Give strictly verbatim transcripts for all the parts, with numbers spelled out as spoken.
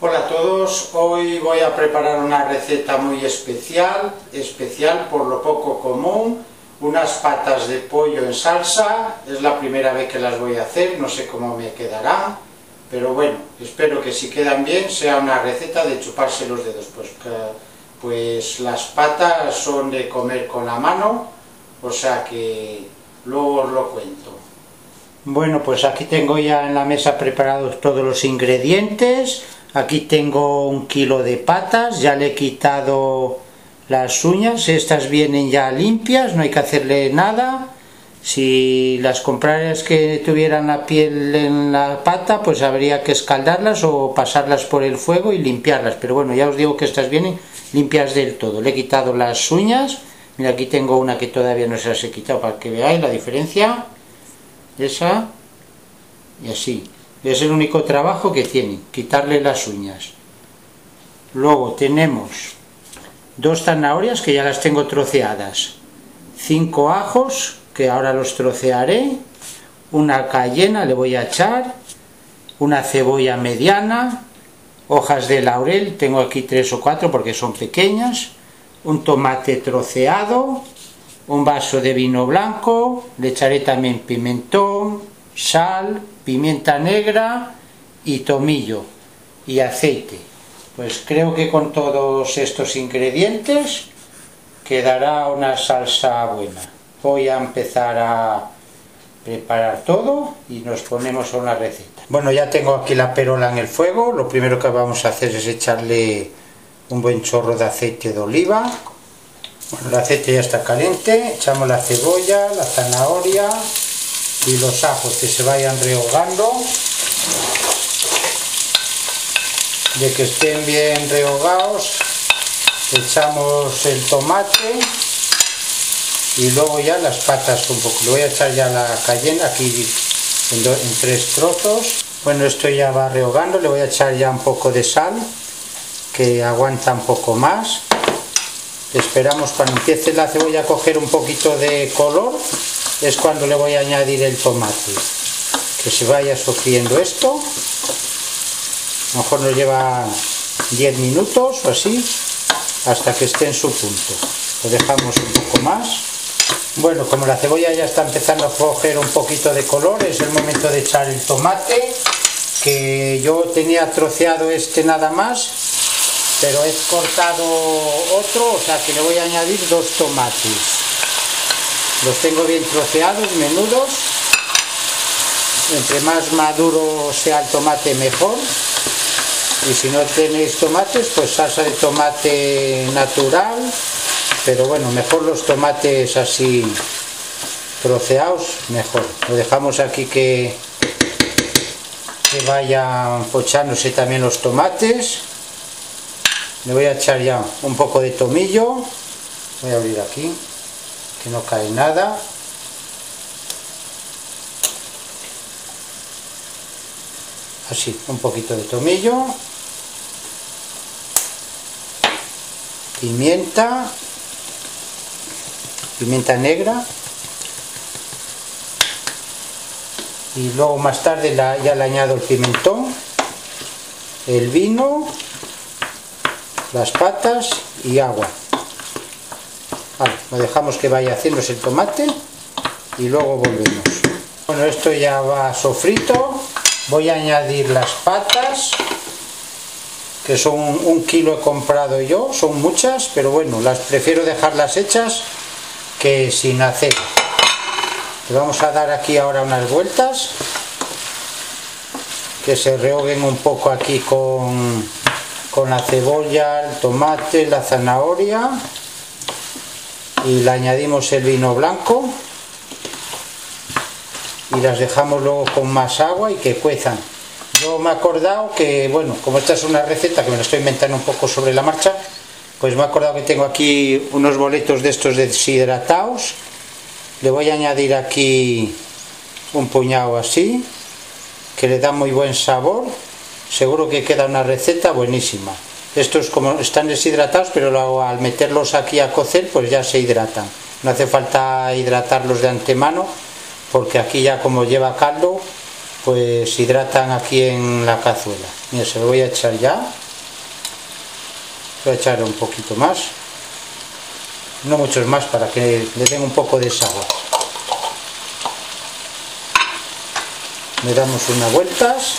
Hola a todos, hoy voy a preparar una receta muy especial, especial por lo poco común, unas patas de pollo en salsa. Es la primera vez que las voy a hacer, no sé cómo me quedarán, pero bueno, espero que si quedan bien sea una receta de chuparse los dedos, pues, que, pues las patas son de comer con la mano, o sea que luego os lo cuento. Bueno, pues aquí tengo ya en la mesa preparados todos los ingredientes. Aquí tengo un kilo de patas, ya le he quitado las uñas, estas vienen ya limpias, no hay que hacerle nada. Si las compraras que tuvieran la piel en la pata, pues habría que escaldarlas o pasarlas por el fuego y limpiarlas, pero bueno, ya os digo que estas vienen limpias del todo. Le he quitado las uñas, mira, aquí tengo una que todavía no se las he quitado para que veáis la diferencia, esa y así. Es el único trabajo que tiene, quitarle las uñas. Luego tenemos dos zanahorias que ya las tengo troceadas, cinco ajos que ahora los trocearé, una cayena le voy a echar, una cebolla mediana, hojas de laurel, tengo aquí tres o cuatro porque son pequeñas, un tomate troceado, un vaso de vino blanco, le echaré también pimentón, sal, pimienta negra y tomillo y aceite. Pues creo que con todos estos ingredientes quedará una salsa buena. Voy a empezar a preparar todo y nos ponemos a una receta. Bueno, ya tengo aquí la perola en el fuego. Lo primero que vamos a hacer es echarle un buen chorro de aceite de oliva. Bueno, el aceite ya está caliente, echamos la cebolla, la zanahoria y los ajos que se vayan rehogando. De que estén bien rehogados, echamos el tomate y luego ya las patas un poco. Le voy a echar ya la cayena aquí en, do, en tres trozos. Bueno, esto ya va rehogando, le voy a echar ya un poco de sal que aguanta un poco más. Esperamos cuando empiece la cebolla a coger un poquito de color, es cuando le voy a añadir el tomate, que se vaya sofriendo esto. A lo mejor nos lleva diez minutos o así, hasta que esté en su punto. Lo dejamos un poco más. Bueno, como la cebolla ya está empezando a coger un poquito de color, es el momento de echar el tomate, que yo tenía troceado este nada más, pero he cortado otro, o sea que le voy a añadir dos tomates. Los tengo bien troceados, menudos. Entre más maduro sea el tomate mejor. Y si no tenéis tomates, pues salsa de tomate natural. Pero bueno, mejor los tomates así troceados, mejor. Lo dejamos aquí que, que vayan pochándose también los tomates. Le voy a echar ya un poco de tomillo. Voy a abrir aquí, que no cae nada. Así, un poquito de tomillo, pimienta, pimienta negra, y luego más tarde la, ya le añado el pimentón, el vino, las patas y agua. Vale, lo dejamos que vaya haciéndose el tomate y luego volvemos. Bueno, esto ya va sofrito. Voy a añadir las patas, que son un, un kilo he comprado yo, son muchas, pero bueno, las prefiero dejarlas hechas que sin hacer. Le vamos a dar aquí ahora unas vueltas, que se rehoguen un poco aquí con, con la cebolla, el tomate, la zanahoria, y le añadimos el vino blanco. Y las dejamos luego con más agua y que cuezan. Yo me he acordado que, bueno, como esta es una receta que me la estoy inventando un poco sobre la marcha, pues me he acordado que tengo aquí unos boletos de estos deshidratados. Le voy a añadir aquí un puñado así, que le da muy buen sabor. Seguro que queda una receta buenísima. Estos como están deshidratados, pero luego al meterlos aquí a cocer, pues ya se hidratan. No hace falta hidratarlos de antemano, porque aquí ya como lleva caldo, pues hidratan aquí en la cazuela. Mira, se lo voy a echar ya. Voy a echar un poquito más, no muchos más, para que le den un poco de sabor. Le damos unas vueltas.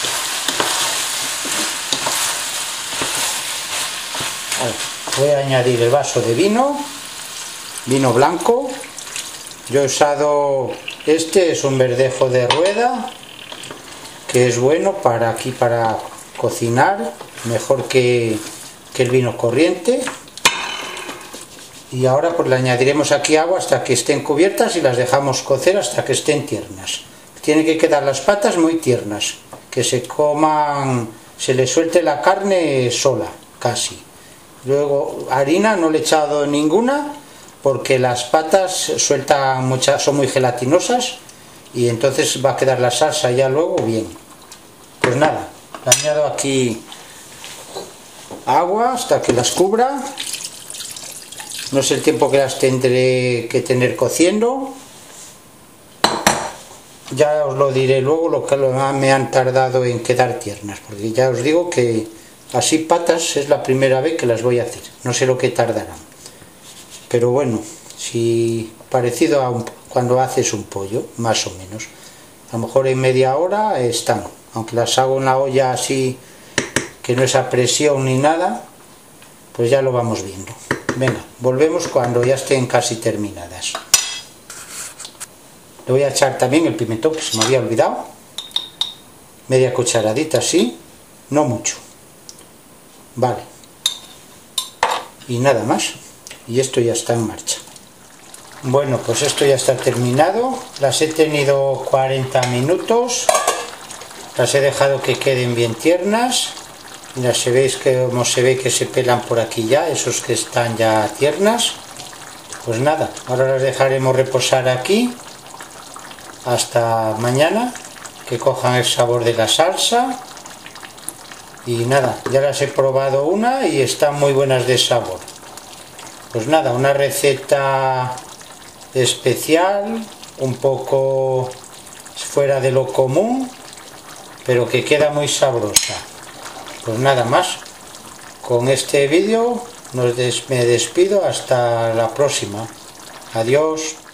Voy a añadir el vaso de vino, vino blanco. Yo he usado, este es un verdejo de rueda, que es bueno para aquí, para cocinar, mejor que, que el vino corriente. Y ahora pues le añadiremos aquí agua hasta que estén cubiertas y las dejamos cocer hasta que estén tiernas. Tienen que quedar las patas muy tiernas, que se coman, se les suelte la carne sola, casi. Luego harina no le he echado ninguna, porque las patas sueltan muchas, son muy gelatinosas, y entonces va a quedar la salsa ya luego bien. Pues nada, le añado aquí agua hasta que las cubra. No sé el tiempo que las tendré que tener cociendo. Ya os lo diré luego lo que me han tardado en quedar tiernas, porque ya os digo que así patas es la primera vez que las voy a hacer. No sé lo que tardarán. Pero bueno, si parecido a un, cuando haces un pollo, más o menos. A lo mejor en media hora están. Aunque las hago en la olla así, que no es a presión ni nada, pues ya lo vamos viendo. Venga, volvemos cuando ya estén casi terminadas. Le voy a echar también el pimentón, que se me había olvidado. Media cucharadita así, no mucho. Vale. Y nada más. Y esto ya está en marcha. Bueno, pues esto ya está terminado. Las he tenido cuarenta minutos. Las he dejado que queden bien tiernas. Mira, se veis que como se ve que se pelan por aquí ya, esos que están ya tiernas. Pues nada, ahora las dejaremos reposar aquí hasta mañana, que cojan el sabor de la salsa. Y nada, ya las he probado una y están muy buenas de sabor. Pues nada, una receta especial, un poco fuera de lo común, pero que queda muy sabrosa. Pues nada más, con este vídeo nos des- me despido hasta la próxima. Adiós.